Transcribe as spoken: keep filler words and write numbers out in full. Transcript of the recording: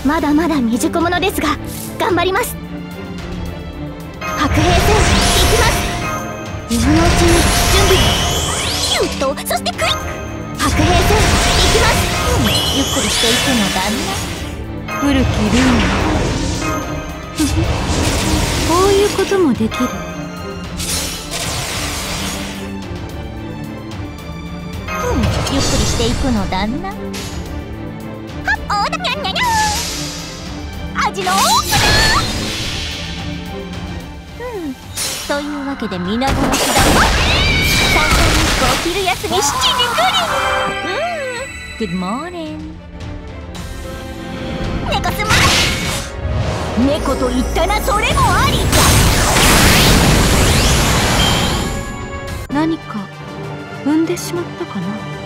まだまだ未熟者ですが頑張ります。白兵戦行きます。今のうちに準備。シュート、そしてクイック。白兵戦行きます。うん、ゆっくりしていくのだな。 古きルームこういうこともできる。 うん、ゆっくりしていくのだな。はっおーだにゃんにゃにゃー。味のオープナー。うん、というわけで皆殺しだわ。三三日光昼休みしちじぐり。うん、Good morning。猫すま猫と言ったな、それもありだ。 何か踏んでしまったかな。